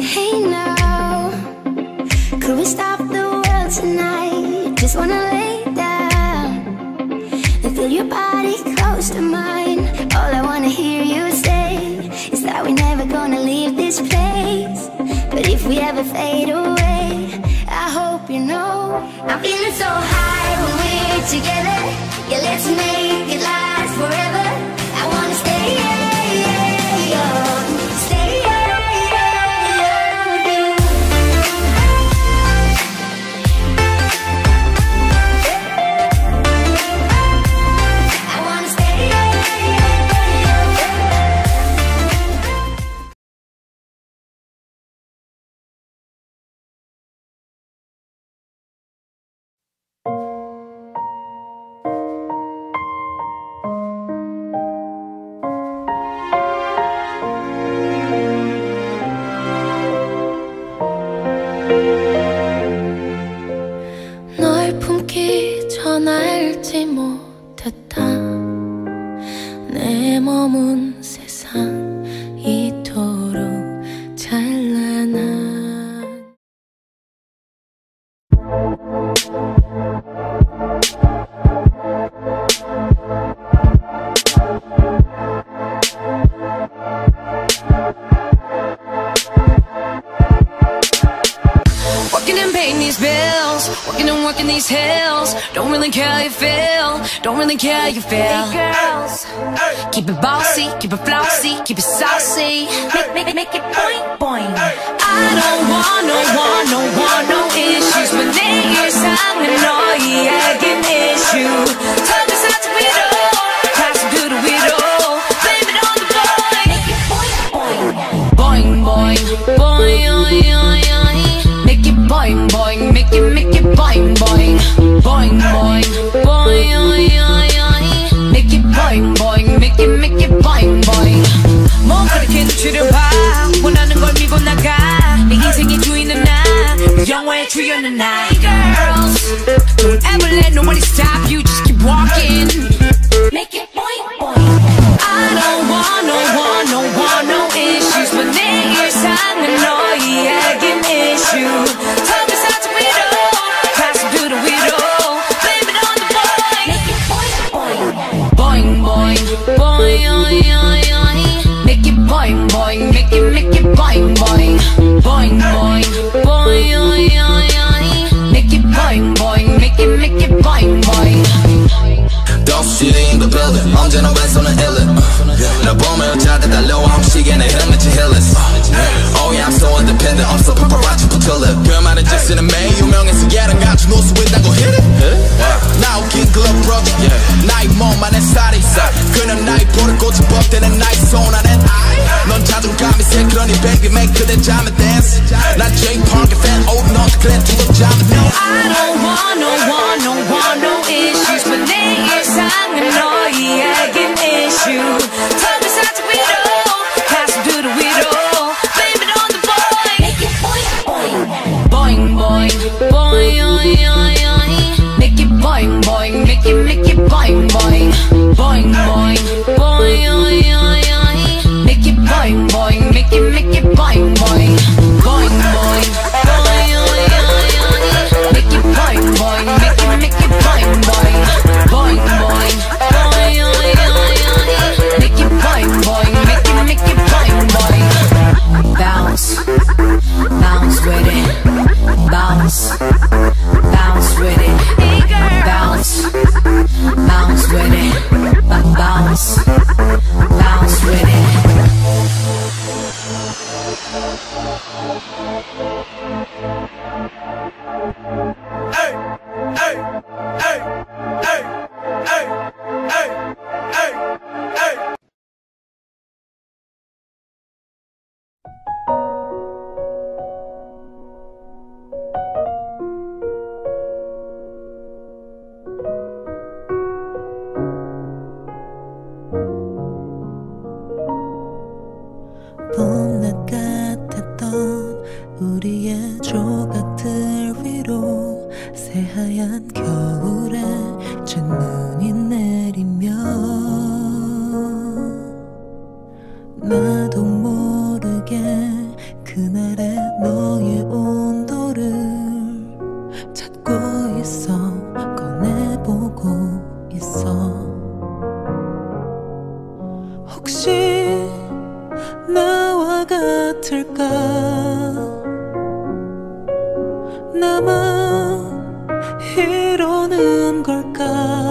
Hey now, could we stop the world tonight? Just wanna lay down and feel your body close to mine. All I wanna hear you say is that we're never gonna leave this place. But if we ever fade away, I hope you know I'm feeling so high when we're together. Yeah, let's make it last forever. I wanna stay young, stay young with you. I wanna stay young. 널 품기 전 알지 못했던 내 머문 세상 이토록 찬란한 Working and paying these bills, working and working these hills. Don't really care how you feel, don't really care how you feel. Hey girls, keep it bossy, keep it flossy, keep it saucy. Make it boing boing. I don't want no issues. 왜 내 일상은 너희에겐 issue. Talk us out to it all, pass it to the widow. Blame it on the boy. Make it boing boing, boing boing, boing. Make it boing boing, make it boing boing, boing boing, boing. Make it boing boing, make it boing boing. 뭐 그렇게도 추려봐. 원하는 걸 밀고 나가. 내 인생의 주인은 나, 영화의 주연은 나. Girls, don't ever let nobody stop you. Just keep walking. Make it boing boing. I don't want no issues. 왜 내 일상은 너희에겐 issue. Talk us out to it all, pass it to the widow. Blame it on the boy. Make it boing boing, boing boing. Make it boing boing, make it boing boing, boing boing, boing. Make it boing boing, make it boing boing. Don't shit in the building. 언제나 왼손은 illin. 나 보면 여자들 달려와 음식에 내 흐름같이 healers. Oh yeah, I'm so independent. I'm so paparazzi 붙을래. 그 말은 즉시는 매일 유명해서 얘랑 같이 놀 수 있다고 hit it. 나 웃긴 club approach. 나의 몸만 내 살이 그냥 나의 볼을 꽂힌 법대는 나의 손 안엔 넌 자존감이 세 그러니 baby make 그대 잠에 dance. 난 Jake Parker fan. Oh 넌 그래 두고 잠에 dance. I don't want no issues. 왜 내 일상은 너희에겐 issue. Talk us out to it all, pass it to the widow. Blame it on the boy. Make it boing boing, boing boing. Make it boing boing, make it boing boing, boing boing, boing. Make it boing boing, make it boing boing, boing boing, boing. Make it boing boing, make it boing boing, boing boing, boing. Make it boing boing, make it boing boing. Bounce, bounce with it, bounce, bounce with it. Bounce, bounce with it, bounce, bounce with it. Hey, hey, hey, hey, hey, hey, hey, hey. 봄낮 같았던 우리 그날의 너의 온도를 찾고 있어 꺼내보고 있어. 혹시 나와 같을까? 나만 이러는 걸까?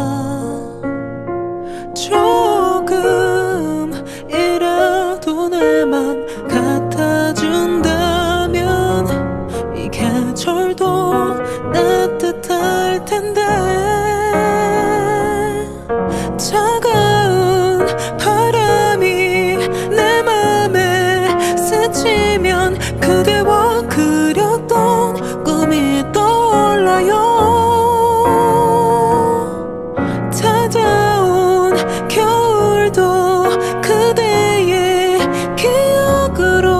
조금이라도 날만 같아준다면 이 계절도 따뜻할 텐데. 차가운 바람이 내 맘에 스치면 그대와 그렸던 꿈이 떠올라요. 찾아온 겨울도 그대의 기억으로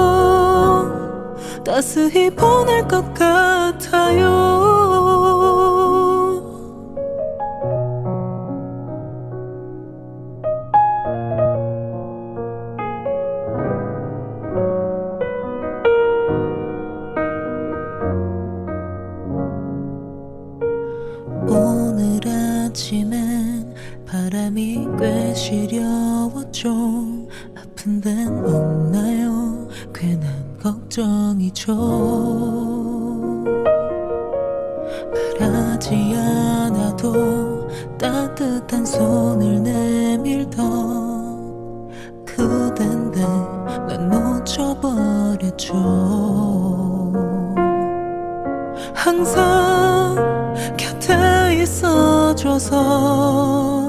따스히 보낼 것 같아요. 오늘 아침엔 바람이 꽤 시려웠죠. 아픈 데는 없나요? 괜한 걱정이죠. 바라지 않아도 따뜻한 손을 내밀던 그댄데 난 놓쳐버렸죠. 항상 곁에 있어줘서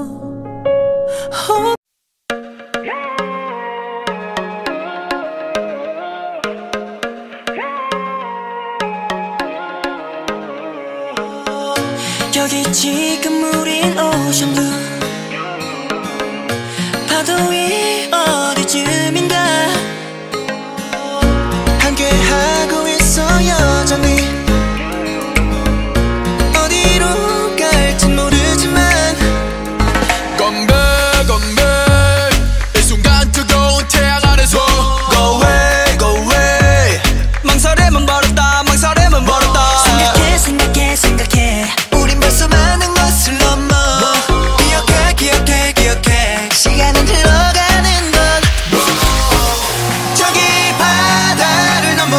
여기 지금 우린 오션뷰 파도 위 어디쯤인가 함께하고 있어 여전히 어디로 갈진 모르지만 건배 건배 이 순간 뜨거운 태양 아래서 Go away go away 망설임은 버렸다 망설임은 버렸다 생각해 생각해 생각해 우린 벌써 많은 것을 넘어 기억해 기억해 기억해 시간은 흘러가는 것 저기 바다를 넘어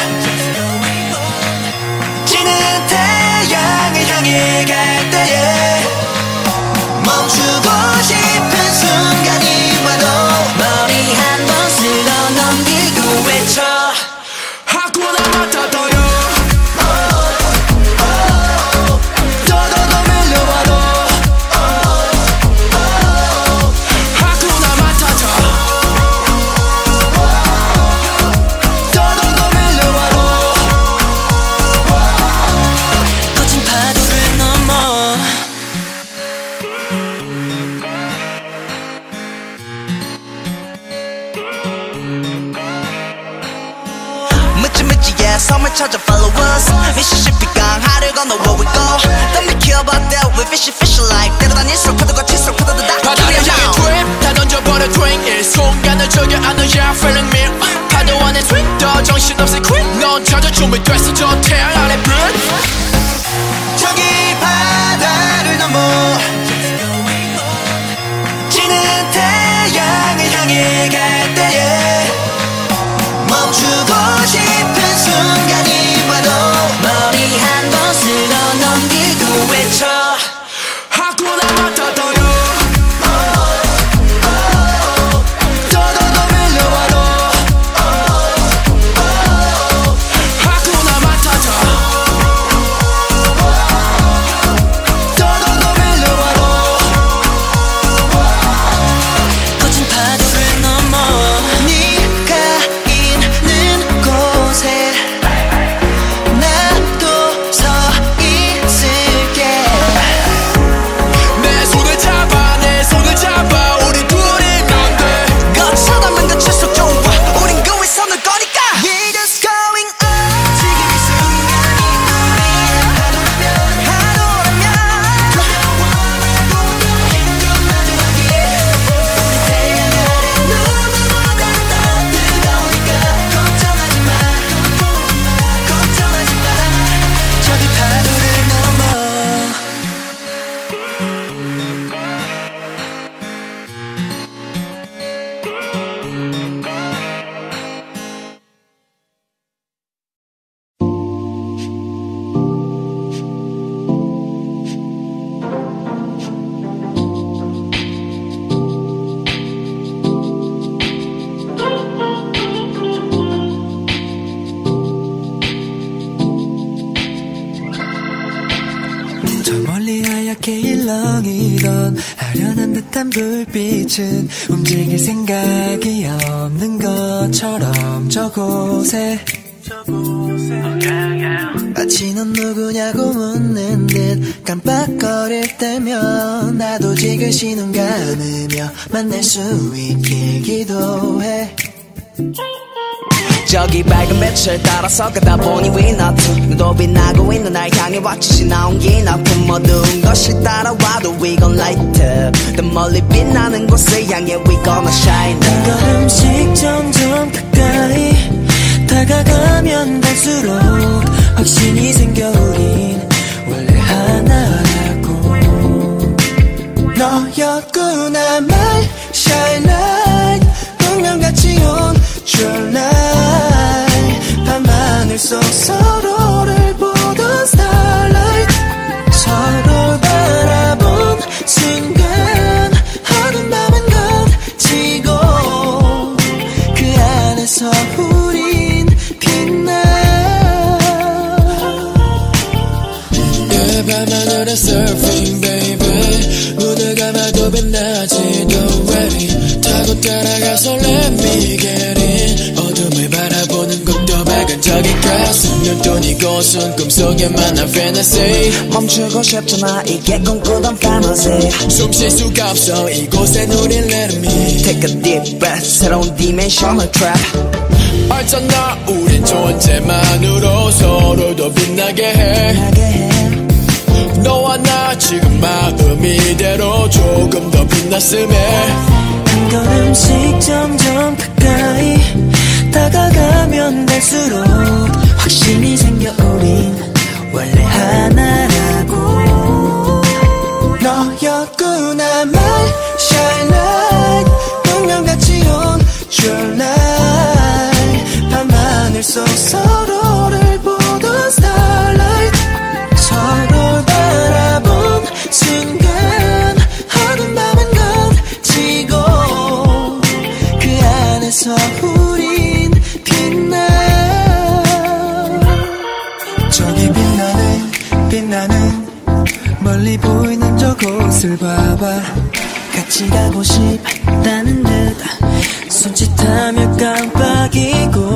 지는 태양을 향해 갈 때에 멈추고 싶은 순간이 와도 머리 한 번 쓸어 넘기고 외쳐 하쿠나 마타타요 더더더 밀려와도 하쿠나 마타타 더더더 밀려와도 거친 파도를 넘어 묻지묻지의 섬을 찾아 follow us 미시시피 강하를 건너 where we go Don't be care about that we fishy fishy like 때려다닐수록 파도가 칠수록 파도도 다 바다를 향해 트립 다 던져버려 drink 이 순간을 즐겨 안는 yeah feeling me 파도 안에 swing 더 정신없이 quit 넌 찾아 준비됐어 저 태양 아래 불 저기 바다를 넘어 지는 태양을 향해 갈 때에 멈추고 싶은 순간이 와도 머리 한 번 쓸어 넘기고 외쳐 하쿠나 마타타요 더더더 밀려와도 하쿠나 마타타 더더더 밀려와도 거친 파도를 넘어 멀리 하얗게 일렁이던 아련한 듯한 불빛은 움직일 생각이 없는 것처럼 저곳에 마치 넌 누구냐고 묻는 듯 깜빡거릴 때면 나도 지그시 눈 감으며 만날 수 있길 기도해. 저기 밝은 빛을 따라서 가다 보니 we not two 너도 빛나고 있는 날 향해 왁짓이 나온 긴 아픔 모든 것이 따라와도 we gon' light up 더 멀리 빛나는 곳을 향해 we gonna shine up. 한 걸음씩 점점 가까이 다가가면 갈수록 확신이 생겨 우린 원래 하나라고. 너였구나 my shine light 운명같이 온 your light 밤하늘 속 서로를 보던 starlight 서로 바라본 순간 어두운 밤은 걷히고 그 안에서 우린 빛나. 내 밤하늘에 surfing baby 눈을 감아도 빛나지 don't worry 타고 따라가서 let me get in 어둠을 바라보는 것도 밝은 저기까지 눈뜬 이곳은 꿈속에만 한 fantasy 멈추고 싶지만 이게 꿈꾸던 fantasy 숨 쉴 수가 없어 이곳엔 우린 let me take a deep breath 새로운 dimensional trap. 알잖아 우린 존재만으로 서로 더 빛나게 해 너와 나 지금 마음 이대로 조금 더 빛났음에 한 걸음씩 점점 가까이 다가가면 갈수록 확신이 생겨 우린 원래 하나라고. 너였구나 my shine light 운명같이 온 your light 밤하늘 속 서로를 보던 starlight 서로 바라본 순간 어두운 밤은 걷히고 그 안에서 우린 빛나. 저기 빛나는 멀리 보이는 저곳을 봐봐 같이 가고 싶다는 듯 손짓하며 깜빡이고